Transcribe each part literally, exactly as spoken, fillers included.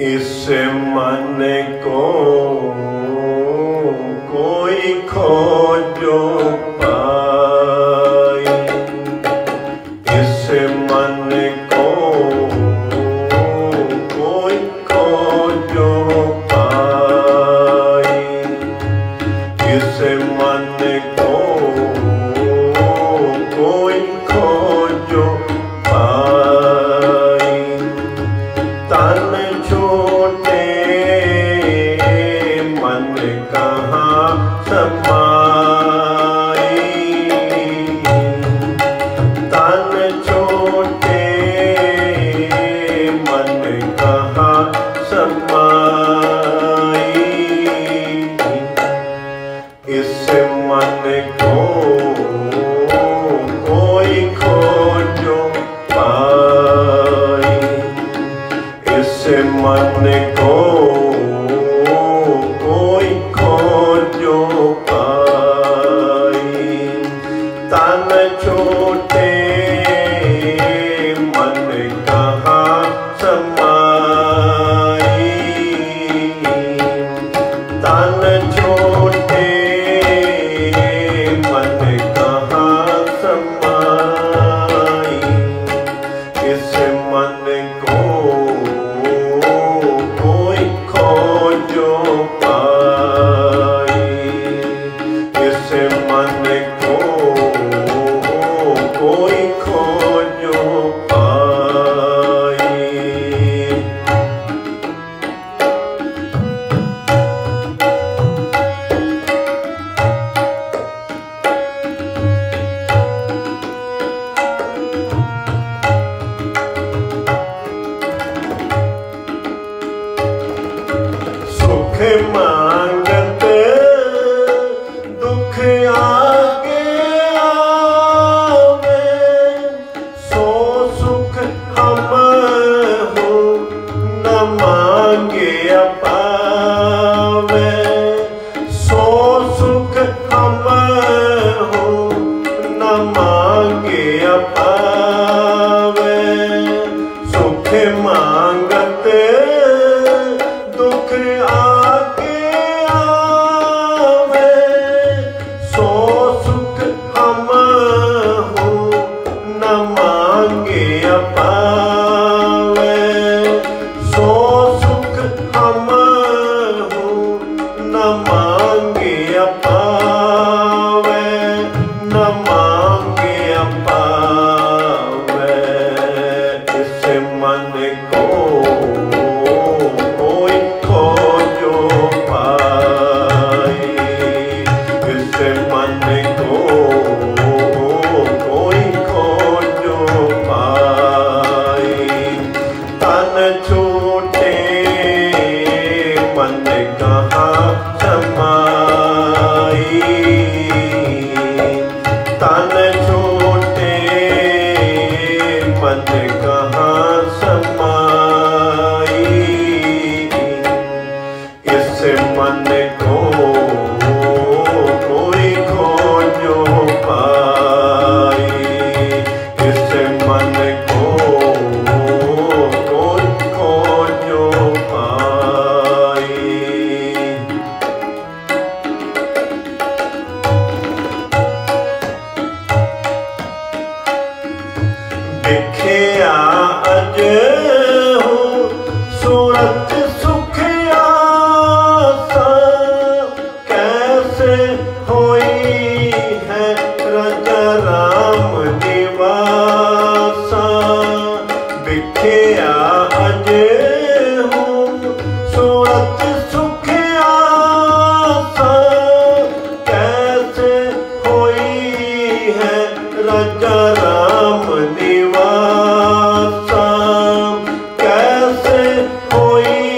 इस मन को कोई खोजो पाए, इस मन को कोई खोजो पाए, इस मन को कोई खोजो पाए। तन छोटे मन कहाँ समाई, तन छोटे मन कहाँ समाई, इस मन को कोई खोजो पाए, इस मन को कोई खोजो पाए। तन छोटे मन कहाँ समाई, तन छोटे मन कहाँ समाई, इस मन को कोई खोजो पाए, इस मन को कोई खोजो पाए। सुख मांगते दुख आगे आवे, सो सुख हम हो न मांगे पावे, सो सुख हम हो न मांगे पावे। सुख मांगते दुख आगे आवे, सो सुख हम हो न मांगे पावे, सो सुख हम हो न मांगे पावे, न मांगे पावे। इस मन को कोई खोजो पाए, इस मन को कोई खोजो पाए। तन छोटे मन कहाँ समाई, तन छोटे मन कहाँ समाई, इस मन को कोई खोजो पाए, इस मन को कोई खोजो पाए। दिखिया अज हो सूरत सुख आसा, कैसे होई है राजा राम निवासा। दिखिया अज हो सूरत सुख आसा, कैसे होई है राजा राम निवासा, कैसे होई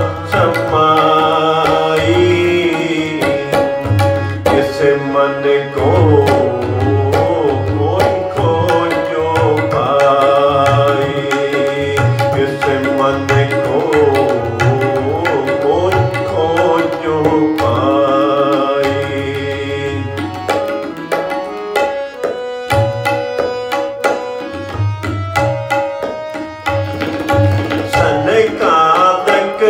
समाई। इस मन को कोई खोजो पाई, इस मन को कोई खोजो पाई। सनकादिक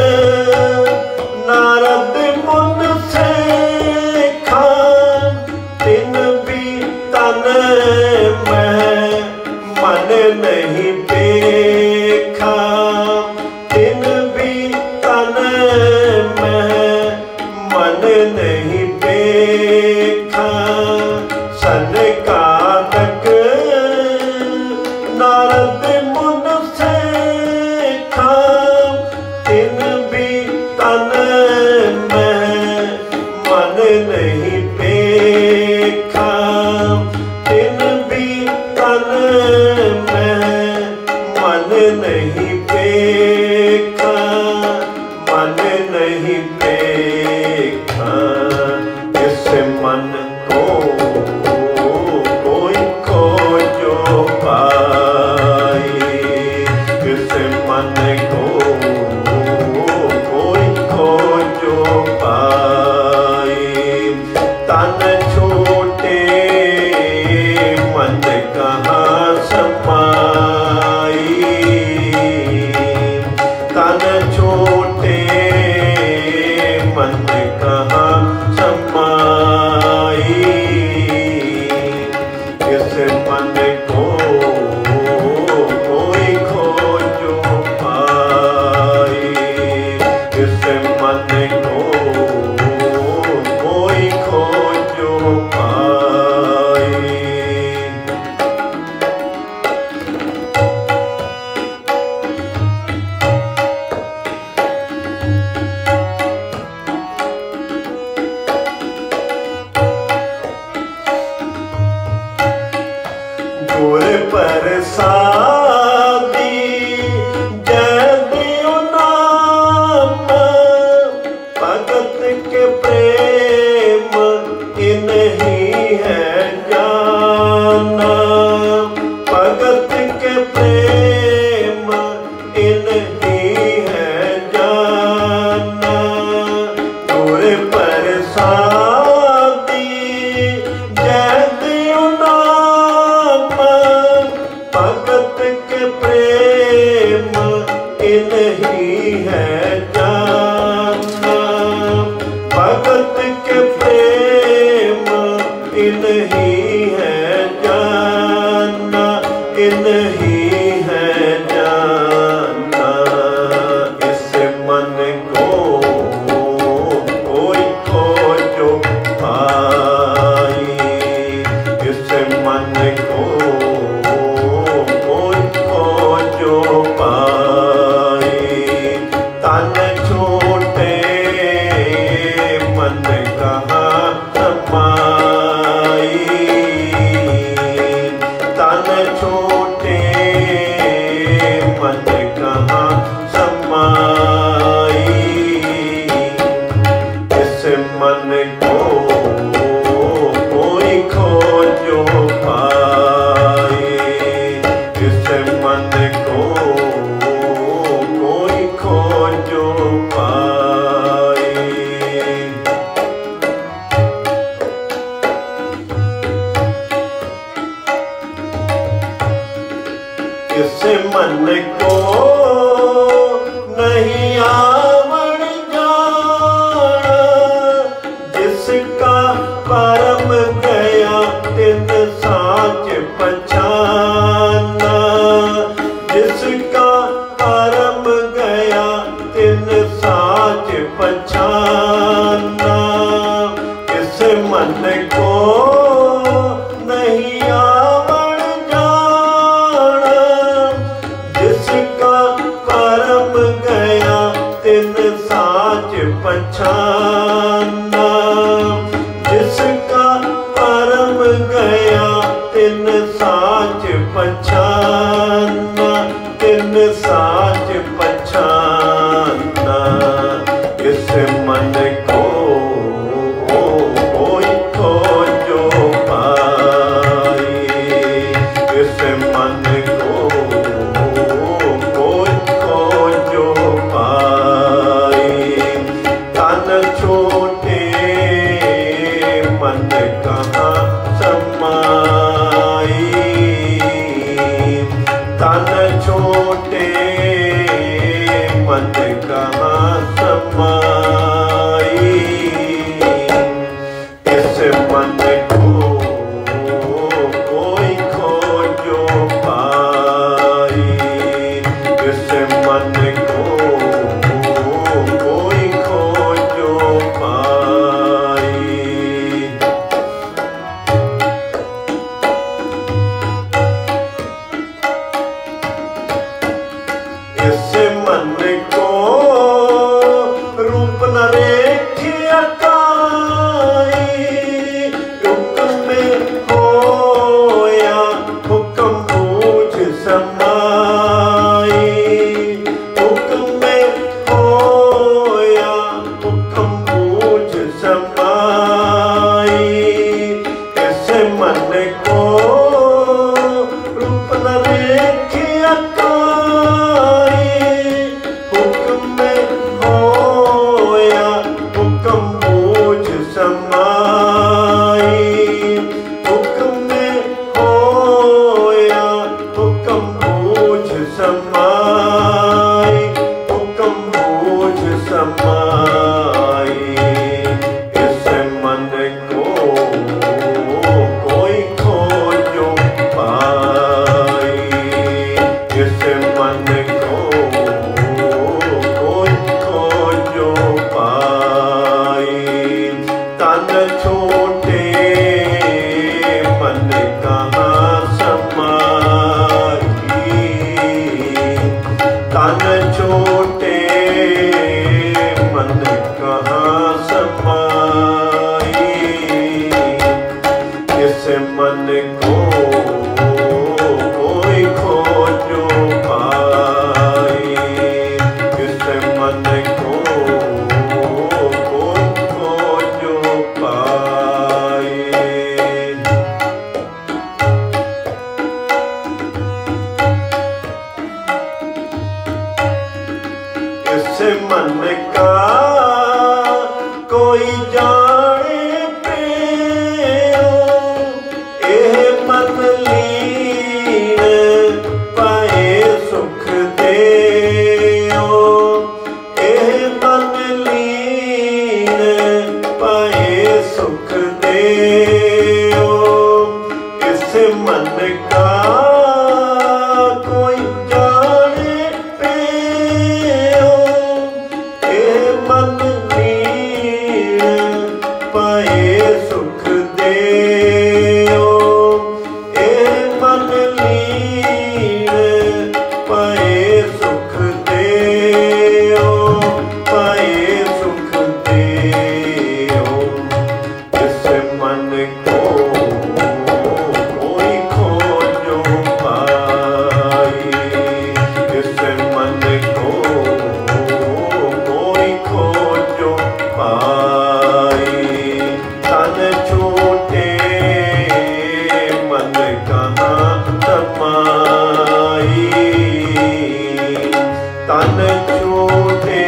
नारद मुन से खान, तिन भी तन में मन नहीं देखा, तिन भी तन में मन नहीं देखा। सनकादिक नारद मुन से खान, तिन भी तन में मन नहीं देखा, तिन भी तन में मन नहीं देखा, मन नहीं देखा। इस मन को कोई खोजो पाई, इस मन को कोई खोजो पाई। तन छोटे मन कहाँ समाई, तन छोटे मन कहाँ समाई। इस मन को कोई खोजो पाई, इस मन को कोई खोजो पाई। गुर प्रसादी जय दियो नाम, भगत के प्रेम इन्हीं है जाना, भगत के प्रेम इन्हीं है जाना। गुर प्रसादी जय दियो नाम, भगत के प्रेम इन्हीं है जाना, भगत के प्रेम इन्हीं है जाना, इन्हीं है जाना। इस मन को कोई खोजो पाई, इस मन को कोई खोजो पाई। तन छोटे मन कहाँ समाई, तन छोटे मन कहाँ समाई। इस मन को कोई खोजो पाई, इस मन को कोई खोजो पाई। इस मन को नहीं आवड़ जाना, जिसका परम गया तिन साच पहचाना, जिसका परम गया तिन साच पहचाना। इस मन को नहीं आवड़ जाना, जिसका परम गया तिन साच पहचाना, जिसका परम गया तिन साच पहचाना, तिन साच पहचाना। समाई। इस मन को कोई खोजो पाई। इस मन को कोई खोजो पाई। तन छोटे मन कहाँ समाई। तन छोटे मन कहाँ समाई। इस मन को कोई खोजो पाई। इस मन को कोई खोजो पाई। इस मन का कोई जाने पियो। एह मन लीन पाए सुख देओ। एह मन लीन पाए सुख देओ। इस मन का कोई जाने पियो। एह मन लीन पाए सुख देओ। एह मन लीन पाए सुख देओ। पाए सुख देओ। इस मन को कोई खोजो पाई। इस मन को कोई खोजो पाई। तन छोटे मन कहाँ समाई। तन छोटे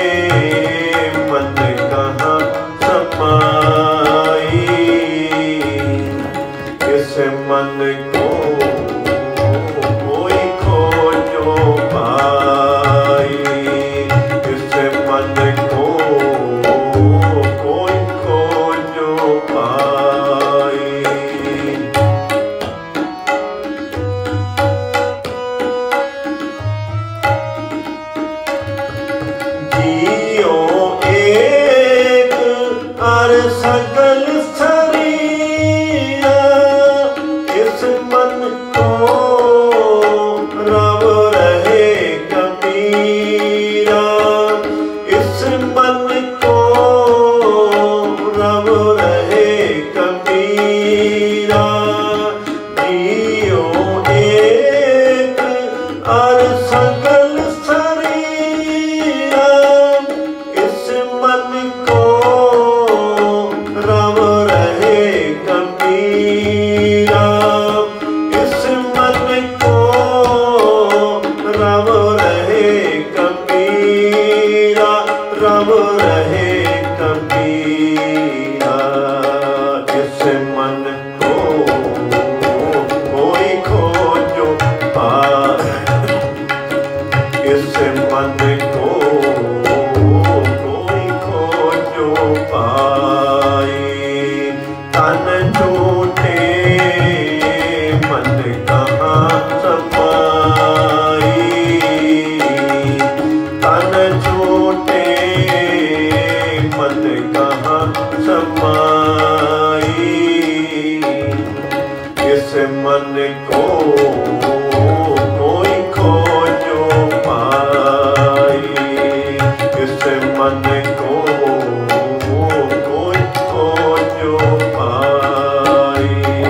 मन कहाँ समाई। इस मन को कोई खोजो पाई। इस मन को कोई खोजो पाई। जियो एक अर सगल सरिया। इस मन को रव रहे कबीरा। इस मन को रव रहे कबीरा। जियो एक अर सगल सरिया। इस मन को रव रहे कबीरा। इस मन को रव रहे कबीरा। रव रहे कबीरा। इस मन को कोई खोजो पाई। इस मन को कोई खोजो पाई। तन छोटे मन कहाँ समाई। तन छोटे मन कहाँ समाई। इस मन को कोई खोजो पाई। इस मन को कोई खोजो पाई।